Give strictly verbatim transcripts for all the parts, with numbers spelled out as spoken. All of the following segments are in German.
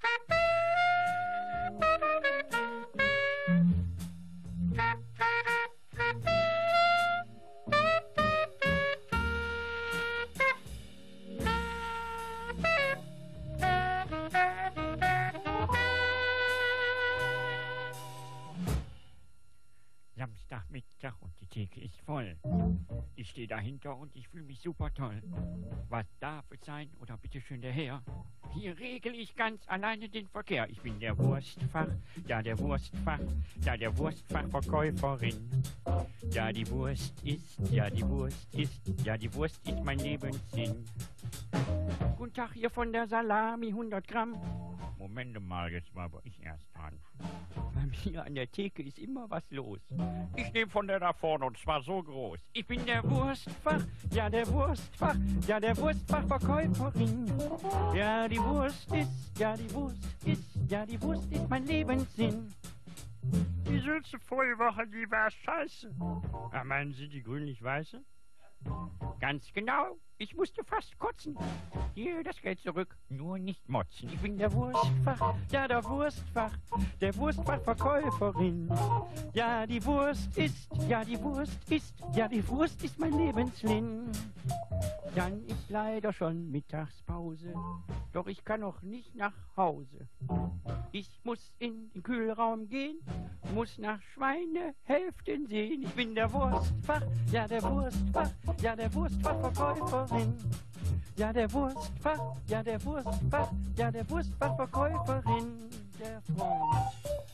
Samstagmittag und die Theke ist voll. Ich stehe dahinter und ich fühle mich super toll. Was darf es sein? Oder bitteschön der Herr? Hier regel ich ganz alleine den Verkehr. Ich bin der Wurstfach, ja der Wurstfach, ja der Wurstfachverkäuferin. Ja die Wurst ist, ja die Wurst ist, ja die Wurst ist mein Lebenssinn. Guten Tag hier von der Salami, hundert Gramm. Moment mal, jetzt war aber ich erst dran. Bei mir an der Theke ist immer was los. Ich nehme von der da vorne und zwar so groß. Ich bin der Wurstfach, ja der Wurstfach, ja der Wurstfachverkäuferin. Ja die Wurst ist, ja die Wurst ist, ja die Wurst ist mein Lebenssinn. Die Sülze vorige Woche, die war scheiße. Ah, meinen Sie die grünlich-weiße? Ganz genau, ich musste fast kotzen. Hier, das Geld zurück, nur nicht motzen. Ich bin der Wurstfach, ja der Wurstfach, der Wurstfachverkäuferin. Ja, die Wurst ist, ja die Wurst ist, ja die Wurst ist mein Lebenslin. Dann ist leider schon Mittagspause, doch ich kann noch nicht nach Hause. Ich muss in den Kühlraum gehen, muss nach Schweinehälften sehen. Ich bin der Wurstfach, ja der Wurstfach, ja der Wurstfachverkäuferin. Ja der Wurstfach, ja der Wurstfach, ja der Wurstfachverkäuferin, der Freund.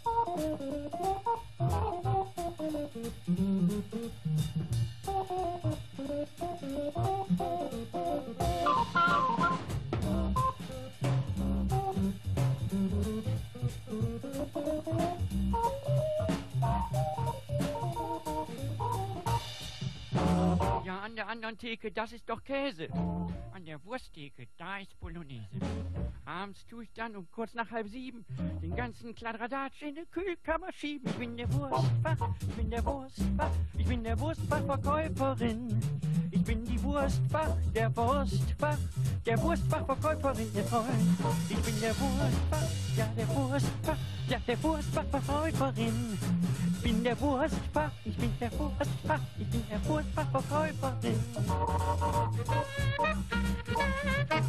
Ja, an der anderen Theke, das ist doch Käse. An der Wursttheke, da ist Bolognese. Abends tue ich dann um kurz nach halb sieben den ganzen Kladderadatsch in die Kühlkammer schieben. Ich bin der Wurstfach, ich bin der Wurstfach, ich bin der Wurstfachverkäuferin. Ich bin die Wurstfach, der Wurstfach, der Wurstfachverkäuferin, ihr Freund. Ich bin der Wurstfach, ja der Wurstfach, ja der Wurstfachverkäuferin. Ich bin der Wurstfach, ich bin der Wurstfach, ich bin der Wurstfachverkäuferin.